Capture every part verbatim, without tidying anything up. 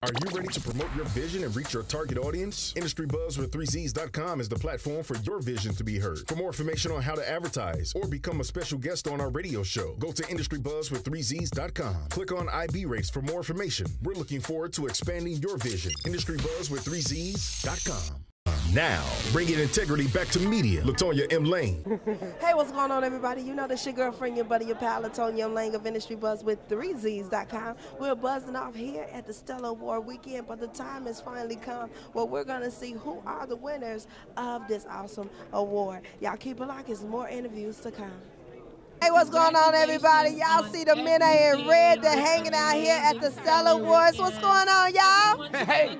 Are you ready to promote your vision and reach your target audience? Industry Buzz with three Z's dot com is the platform for your vision to be heard. For more information on how to advertise or become a special guest on our radio show, go to Industry Buzz with three Z's dot com. Click on I B Rates for more information. We're looking forward to expanding your vision. Industry Buzz with three Z's dot com. Now, bringing integrity back to media, Latonya M. Lane. Hey, what's going on, everybody? You know this your girlfriend, your buddy, your pal, Latonya M. Lane of Industry Buzz with three Z's dot com. We're buzzing off here at the Stellar Award weekend, but the time has finally come where we're going to see who are the winners of this awesome award. Y'all keep it locked. There's more interviews to come. Hey, what's going on, everybody? Y'all see the men are in red. They're hanging out here at the Stellar Awards. What's going on, y'all? Hey.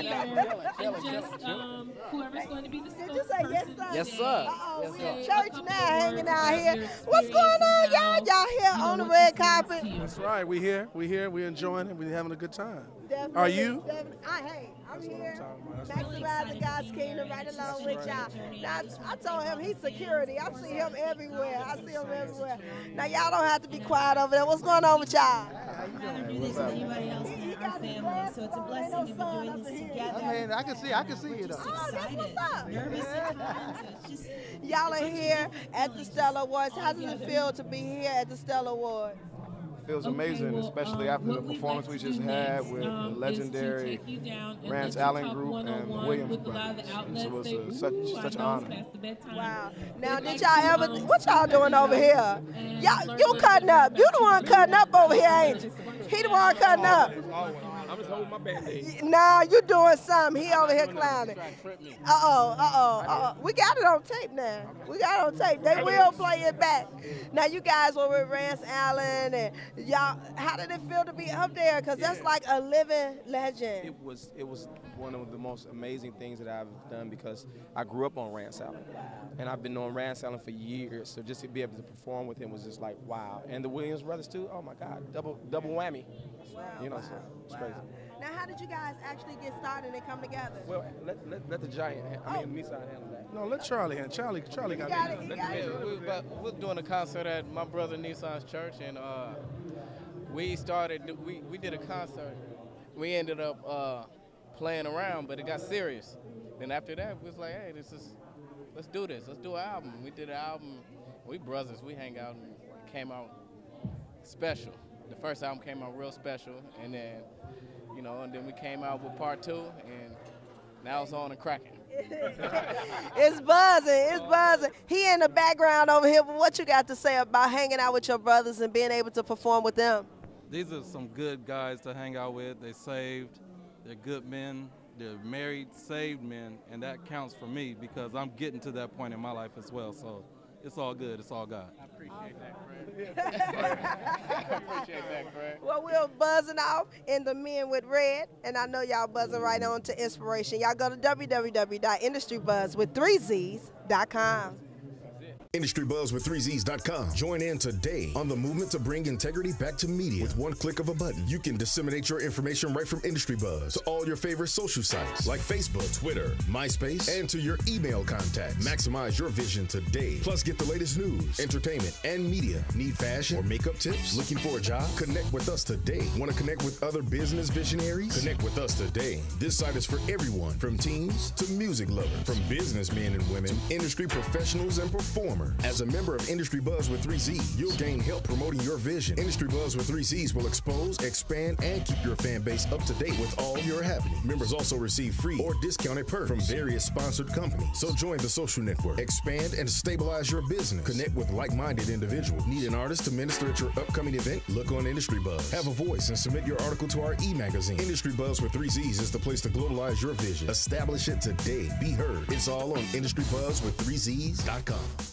Just, um, whoever's going to be the Did you say yes, sir? Yes, sir. Uh-oh, Yes, we sir. in church now, hanging out here. What's going on, y'all? Y'all here on the red carpet? That's right. We here. We here. We enjoying it. We having a good time. Definitely, Are you? definitely. I, hey, I'm That's what I'm here. talking about. That's what Maximizing God's kingdom right along with y'all. Now, I told him he's security. I see him everywhere. I see him everywhere. Now, y'all don't have to be quiet over there. What's going on with y'all? I'd rather do this than anybody else in our family, so it's a blessing to be doing this together. I mean, I can see, I can see you though. Oh, that's what's up. Nervous and fun, so it's just Y'all are here at the Stellar Awards. How does it feel to be here at the Stellar Awards? Feels Okay, amazing, well, especially um, after the what we'd performance like we to just do had next, with um, the is to legendary take you down and Rance let you Allen talk Group and the one-on-one Williams with a lot of brothers. the outlets. So it's They- a, such, Ooh, I such an know honor. it's past the bedtime. Wow. Now, We'd did like y'all to, ever, um, what y'all doing over here? and Y'all, learn you a little cutting bit up. You the one cutting up over here, ain't you? about He the one cutting up. I'm just holding my band-aid. Nah, you doing something. He over here clowning. Uh-oh, uh-oh, uh-oh. We got it on tape now. We got it on tape. They will play it back. Now, you guys were with Rance Allen, and y'all, how did it feel to be up there? Because that's Yeah. like a living legend. It was it was one of the most amazing things that I've done because I grew up on Rance Allen, and I've been knowing Rance Allen for years. So just to be able to perform with him was just like wow. And the Williams brothers too. Oh my God, double double whammy. Wow, You know, wow, so it's wow. crazy. Now, how did you guys actually get started and come together? Well, let, let, let the giant, I mean, Nissan handle that. No, let Charlie handle. Charlie, Charlie You got, got it. it, you got it. Yeah, we, but we're doing a concert at my brother Nissan's church, and uh, we started. We we did a concert. We ended up uh, playing around, but it got serious. Then after that, we was like, hey, this is, let's do this. Let's do an album. We did an album. We brothers. We hang out and came out special. The first album came out real special, and then, you know, and then we came out with part two, and now it's on and cracking. It's buzzing, it's buzzing. He in the background over here, but what you got to say about hanging out with your brothers and being able to perform with them? These are some good guys to hang out with. They saved, they're good men, they're married, saved men, and that counts for me because I'm getting to that point in my life as well. So it's all good, it's all God. I appreciate that, Craig. I appreciate that, Craig. Well, we're buzzing off in the Men with Red, and I know y'all buzzing right on to inspiration. Y'all go to w w w dot industry buzz with three Z's dot com. Industry Buzz with three Z's dot com. Join in today on the movement to bring integrity back to media. With one click of a button, you can disseminate your information right from Industry Buzz to all your favorite social sites like Facebook, Twitter, MySpace, and to your email contacts. Maximize your vision today. Plus, get the latest news, entertainment, and media. Need fashion or makeup tips? Looking for a job? Connect with us today. Want to connect with other business visionaries? Connect with us today. This site is for everyone, from teens to music lovers, from businessmen and women to industry professionals and performers. As a member of Industry Buzz with three Z, you'll gain help promoting your vision. Industry Buzz with three Z's will expose, expand, and keep your fan base up to date with all your happenings. Members also receive free or discounted perks from various sponsored companies. So join the social network, expand, and stabilize your business. Connect with like-minded individuals. Need an artist to minister at your upcoming event? Look on Industry Buzz. Have a voice and submit your article to our e-magazine. Industry Buzz with three Z's is the place to globalize your vision. Establish it today. Be heard. It's all on Industry Buzz with three Z's dot com.